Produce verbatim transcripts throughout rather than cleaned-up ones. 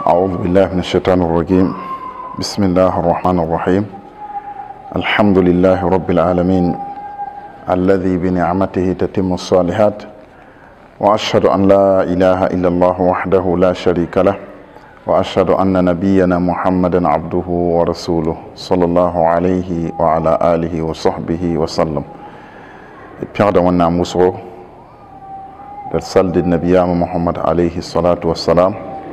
أعوذ بالله من الشيطان الرجيم. بسم الله الرحمن الرحيم. الحمد لله رب العالمين الذي بنعمته تتم الصالحات، وأشهد أن لا إله إلا الله وحده لا شريك له، وأشهد أن نبينا محمدا عبده ورسوله صلى الله عليه وعلى آله وصحبه وسلم. Pierre de Wana Mousro, de salle de Nabiya Muhammad alayhi salatu wassalam.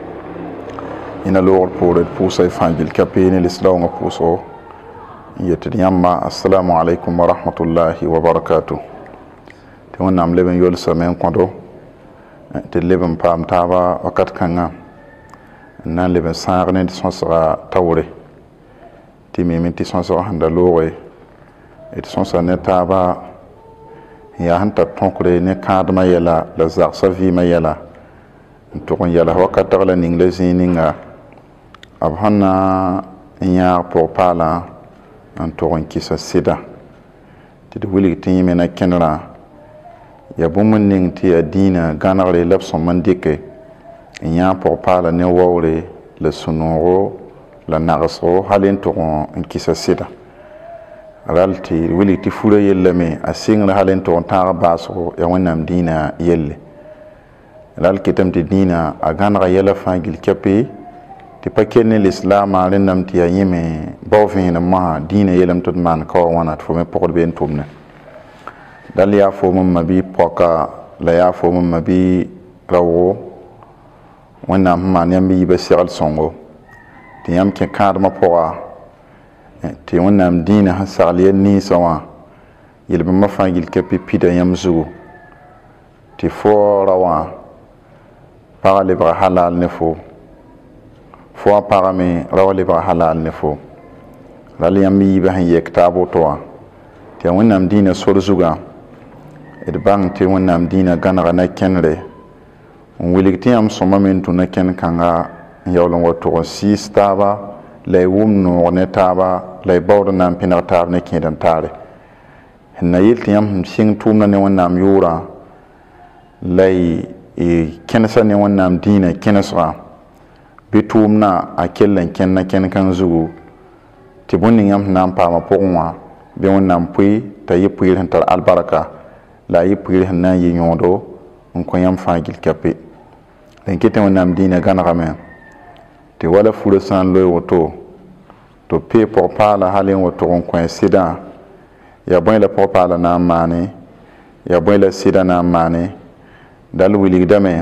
Ina lor pour le pousse fangil kapini l'islam nga pousso. Yeti yamma assalamu alaykum wa rahmatullahi wa barakatuh. Te wonna am leben yol samen kondo. Te leben pam taba wakat kanga. Nan leben sarne de sonsra tawre. Ti mimiti sonsra handa lore. Et sonsra netaba ya hanta tonkre ne kadma yela la zaksa vi ma yela to kon yela wakata la ninglesi ninga abhana nya pour pala en to kon kisa sida ti de wuli tin mena kenra ya bumun ning ti adina ganare lapson mandike nya pour pala ne wawre le sunoro la nagaso halin to kon kisa sida ralti wili ti fura yellame a singra halen to ta baso ya wannan dina yelle ral kitam ti dina a ganra yela fangil kape ti pakene l'islam alen nam ti yime bawfin ma dina yelam to man ko wana fo me pokor ben tumna dal ya fo mum mabi poka la ya fo mum mabi rawo wannan man yambi be siral songo ti yam ke kadma poa ti wonnam dina hasaliya ni sawa yelbe mafangil kapi pida yamzu ti fo rawa parale ba halal ne fo fo parame rawale ba halal ne fo rali yambi ba han yektabo to ti wonnam dina sorzuga ed bang ti wonnam dina ganara na kenre on wiligti am somamentu na ken kanga yawlon wato sistaba lay wumno ne taba lay bawdo nam pinar tab ne kidan tare na yilti yam sing tumna ne wonnam yura lay e kensa ne wonnam dina kensa bitumna a kellen kenna ken kan zugu ti bonni yam nam pama pokwa be wonnam pui tayi pui hantar albaraka la yi pui hanna yi nyodo on ko yam fagil kape len kete wonnam dina ganaramen ti wala fure san loy woto to pe pour pala halen woto on coïncida ya bon la pour pala na mane ya bon la sida na mane dal wili dame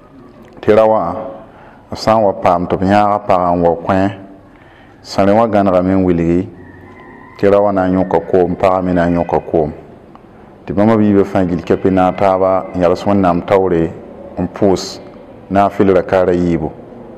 ti rawa san wa pam to nya pa an wo coin sane wa ganra men wili ti rawa na nyon ko ko pa mi na nyon ko ko ti mama bi be fangil kepina taba ya son nam tawre on pousse na fil rakara yibo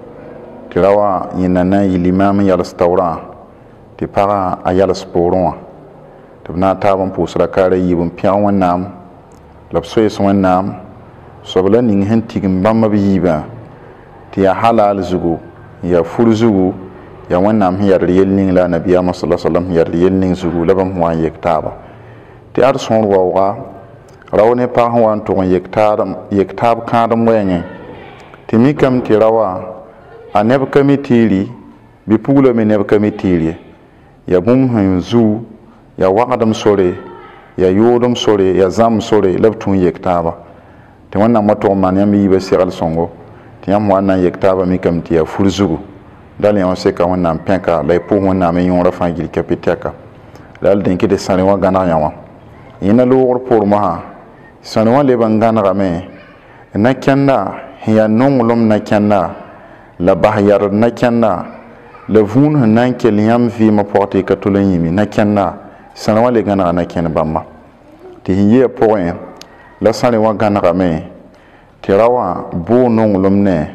tirawa yina na ilimam ya restaurant ti para ayal sporon to na taban pusra kare yibun pian wannam lapsoy so wannam sobla ning hentigin bamma biba ti ya halal zugu ya furzugu ya wannam hiyar yelning la nabiya sallallahu alaihi wasallam hiyar yelning zugu labam wa yektaba ti ar son wawa rawne pa wan to yektar yektab kadam wenye ti mikam ti rawa a neb kamitiri bi puglo me neb kamitiri ya bum hanzu ya waqadam sore ya yodum sore ya zam sore labtun yektaba te wannan mato man yam yibe siral songo te yam wannan yektaba mi kamti ya furzugu dal yon se ka wannan penka lay pu wannan me yon rafangil kapiteka dal den kide sane wa gana yawa ina lo pour ma sane wa le bangana game na kenda ya nongolom na kenda la bahyar na kenna la vun nan kel yam fi ma porte ka tulen yimi na kenna sanwa le gana na ken bamma ti hiye point la sane wa gana me tirawa bo nongolom ne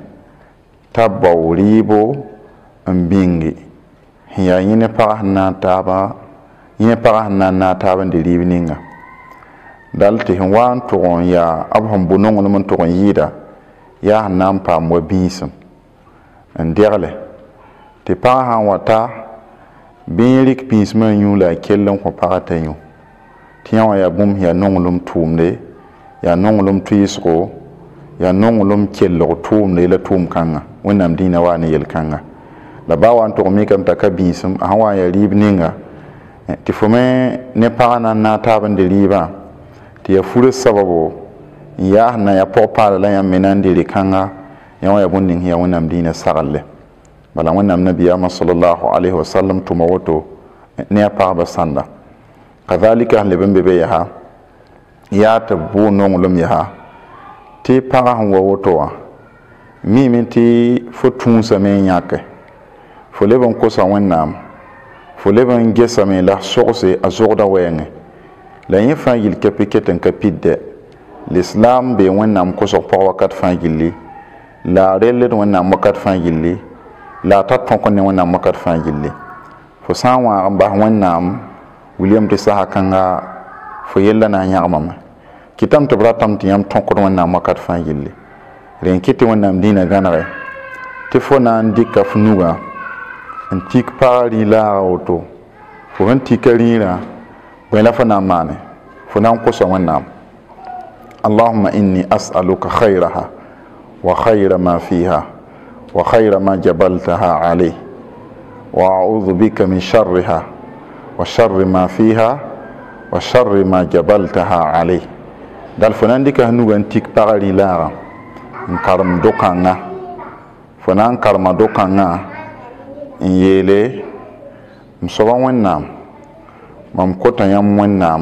tabawribo ambingi hiya yine pa na taba yine pa na na taba de libninga dalti wan to ya abham bo nongolom to yida ya nan pa mo binsam nderle te pa han wata birik pinsma yu la kellen ko parata yu tiyan ya bum ya nongolum tumde ya nongolum tuisro ya nonglum kello tum ne la tum kanga wẽnnaam dĩinã wa ne yel kanga la ba wa n tog mikame t'a ka bĩisem a sã wa n yaa rɩɩb ninga tɩ fo me ne pagã na n na taab n de rɩɩbã tɩ ya furã sababo n yaa sẽn na ya pʋg paala la yãmb me na n de rɩ-kãnga yã wa yaa bõn ning sẽn yaa wẽnnaam dĩinã sagle bala wẽnnaam nabiyaamã sallallahu alaihi wasallam tʋma woto ne a pagba sãnda kadhalika sẽn leb n be be yaa yaa tɩ b bʋʋ nonglem yaa tɩ pagã sẽn wa woto wã miime tɩ fo tũusame n yãke fo leb n kosa wẽnnaam fo leb n gesame la sogse a zogda wɛɛngẽ la yẽ fãa yil ka ket n ka pidde l'islam bee wẽnnaam kosg pʋg wakat fãa gilli la a relled wẽnnaam wakat fãa gilli la a tar tõk ne wẽnnaam wakat fãa gilli fo sã n wãag n bas wẽnnaam william tɩ sasa kãnga fo yella na n yãgmame kɩtame tɩ b ratame tɩ yãmb tõkd wẽnnaam wakat fãa gilli rẽn kɩ tɩ wẽnnaam dĩinã gãnege tɩ fo na n dɩka f nugã n tik pagã rɩ-laaga woto fo sẽn tika rĩirã bõe la fo na n maane fo na n kosa wẽnnaam allahumma inni as'aluka khayraha wa khayra ma fiha wa khayra ma jabaltaha alayh wa a'udhu bika min sharriha wa sharri ma fiha wa sharri ma jabaltaha alayh dal fo na n dɩka f nugã n tik pagã rɩ-laagã n karem do-kãngã fo na n karema do-kãngã n yeele m soaba wẽnnaam mam kota yãmb wẽnnaam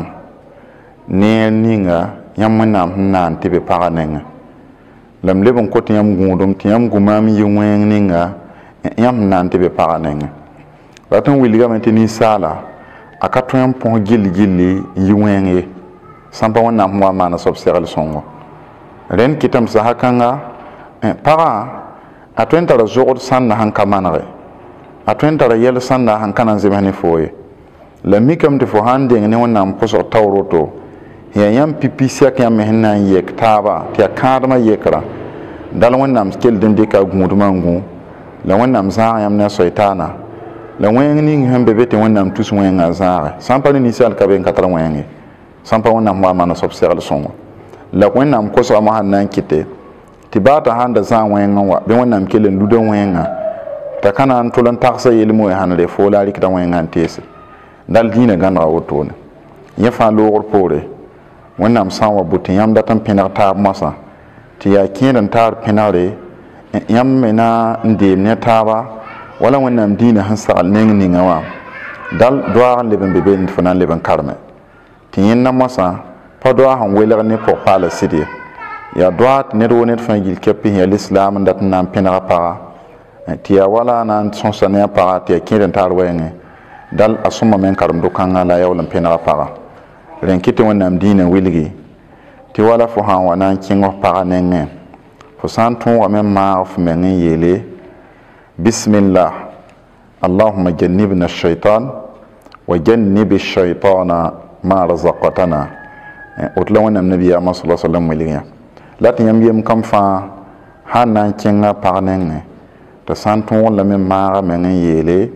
neer ninga yãmb wẽnnaam sẽn naan tɩ be pagã nengẽ la m leb n kot yãmb gũudum tɩ yãmb gũ-maam yɩ wẽng ninga yãmb sẽn naan tɩ be pagã nengẽ rat n wilgame tɩ ninsaala a ka tõe n põs gill-gilli n yɩ wẽng ye sãn pa wẽnnaam sẽn wa n maana soab segl sõngo rẽnd kɩtame sasa kãnga pagã a tõe n tara zogd sãnda sẽn ka manege a tõe n tara yɛl sãnda sẽn ka na n zems ne foo ye la mikame tɩ fo sã n deng ne wẽnnaam pʋsg taoor woto yaa yãmb pipi sɛk yãmb me sẽn na n yek taaba tɩ yaa kãadmã yekra dal wẽnnaam kell d n dɩka a gũudmã n gũ la wẽnnaam zãag yãmb ne a soɩtaana la wẽng ning sẽn be be tɩ wẽnnaam tus wẽngã zãage sã n pa ne ninsaal ka be n ka tar wẽnge sã n pa wẽnnaam wa n maana soab segl sõngo la wẽnnaam kosgame sãn na n kɩte tɩ baata sãn da zãag wẽngẽ wã bɩ wẽnnaam kell n luda wẽngã t'a ka na n tʋl n tagsa yelm wẽ sãn re foo la a rɩkda wẽngã n teese dal dĩinã gãnega wotone yẽ fãa loogr poore wẽnnaam sã n wa bʋ tɩ yãmb dat n pẽneg taab mosã tɩ yaa kẽed n taar pẽnegre yãmb me na n deem ne taaba wala wẽnnaam dĩinã sẽn sagl neng ninga wã dal doaag n leb n be be tɩ fo na n leb n karme tɩ yẽnda mosã pa doa sẽn welg ne pʋg paala sɩd ye yaa doa tɩ ned wo ned fãa gil kɛp sẽn yaa lislaam n dat n na n pẽnega paga tɩ yaa wala na n sõsa ne a paga tɩ yaa kẽed n taar wɛɛngẽ dal a sõma me n karem do-kãngã la a yaool n pẽnega paga rẽn kɩ tɩ wẽnnaam dĩinã wilgi tɩ wala fo sã n wa na n kẽng f pagã nengẽ fo sã n tõogame n maag f meng n yeele bismillah allahuma jannibna shaitan wa jannibi shaitana ma razaqtana woto la wẽnnaam nabiyaamã sala sallam wilgẽ la tɩ yãmb yem kam fãa sãn na n kẽnga pag nengẽ tɩ sã n tõog lame n maaga meng n yeele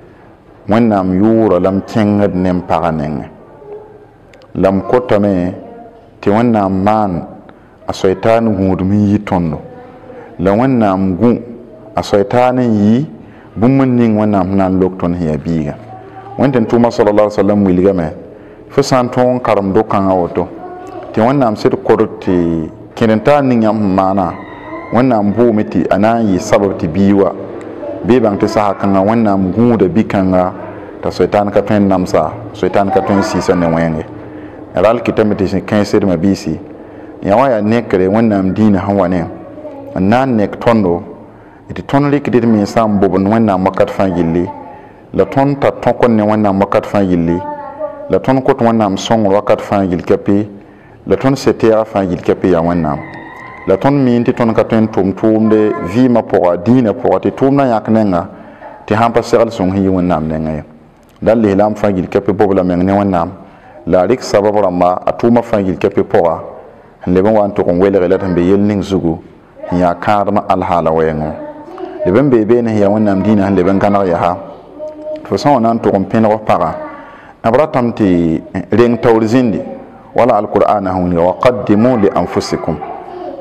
wẽnnaam yʋʋra la m kẽngd ne m pagã nengẽ la m kotame tɩ wẽnnaam maan a soɩtaan gũudum n yi tõndo la wẽnnaam gũ a soɩtaan n yi bũmb n ning wẽnnaam sẽn na n lok tõnd sẽn yaa biiga wẽntɩn tʋʋma sala la sallam wilgame fo sã n tõog n karem do-kãngã woto tɩ wẽnnaam sɩd kod tɩ kẽd-n-taar ning yãmb sẽn maana wẽnnaam bʋʋme tɩ a na n yɩ sabab tɩ bii wa bɩ y bãng tɩ sasa kãngã wẽnnaam gũuda bi-kãnga t'a soɩtaan ka tõe n namsa soɩtaan ka tõe n sɩɩsa ne wẽnge ral kɩtame tɩ sẽn kãensdmã biisi yã wa yaa nekre wẽnnaam dĩinã sẽn wa ne n na n nek tõndo tɩ tõnd rɩkd d mensã n bobn wẽnnaam wakat fãa gilli la tõnd tar tõkd ne wẽnnaam wakat fãa gilli la tõnd kot wẽnnaam sõngr wakat fãa gill kɛpɩ la tõnd se-teegã fãa gill kɛpɩ yaa wẽnnaam la tõnd miin tɩ tõnd ka tõe n tʋm tʋʋmde vɩɩmã pʋga dĩinã pʋga tɩ tʋʋmdã yãk nenga tɩ sãn pa segl sõng sẽn yɩ wẽnnaam nengã ye dal lislaam fãa gill kɛpɩ bob la meng ne wẽnnaam la a rɩk sabab rãmba a tʋʋmã fãa gill kɛpɩ pʋga n leb n wa n tʋg n welge la tɩ n be yell ning zugu n yaa kãadmã alhaala wɛɛngẽ leb n bee beene sẽn yaa wẽnnaam dĩinã sẽn leb n gãneg yaa fo sã n wa na n tʋg n pẽneg f pagã b ratame tɩ reng taoor zĩndi wala alqur'ana sẽn wilga wa qaddimu li anfusikum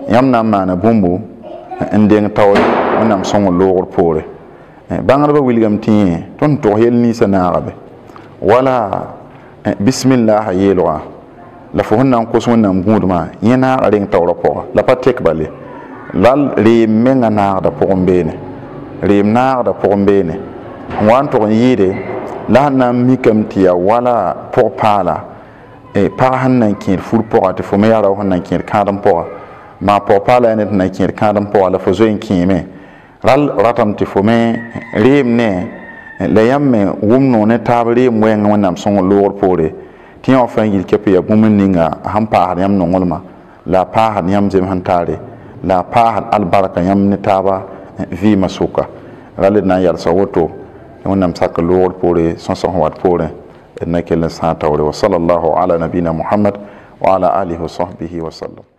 yãmb na n maana bũmbu n deng taoor wẽnnaam sõng loogr poore bãngdbã wilgame tɩ yẽ tõnd tog yel ninsã naagabe wala bismillah yeelga la fo sẽn na n kos wẽnnaam gũudmã yẽ naaga reng taoorã pʋga la pa tek bale la reem menga naagda pʋgẽ beene reem naagda pʋgẽ beene n wa n tog n yɩɩde la sẽn na n mikame tɩ yaa wala pʋg paala pag sẽn na n kẽed fur pʋga tɩ fo me yaa rao sẽn na n kẽed kãadem pʋga maa pʋg paala yaa ned sẽn na n kẽed kãadem pʋga la fo zoe n kẽeme ral ratame tɩ fo me reem ne la yãmb me wʋm noog ne taab reem wɛɛngã wẽnnaam sõng loogr poore tɩ yã wã fãa yil kɛp yaa bũmb n ninga sẽn paasd yãmb nonglmã la a paasd yãmb zem sẽn taare la a paasd albarka yãmb ne taaba vɩɩmã sʋka rall d na n yalsa woto wẽnnaam sak loogr poore sõsg sẽn wat poorẽ d na kell n sãag taoore wa sallallahu ala nabina muhammad wa ala alihi wa sahbihi wa sallam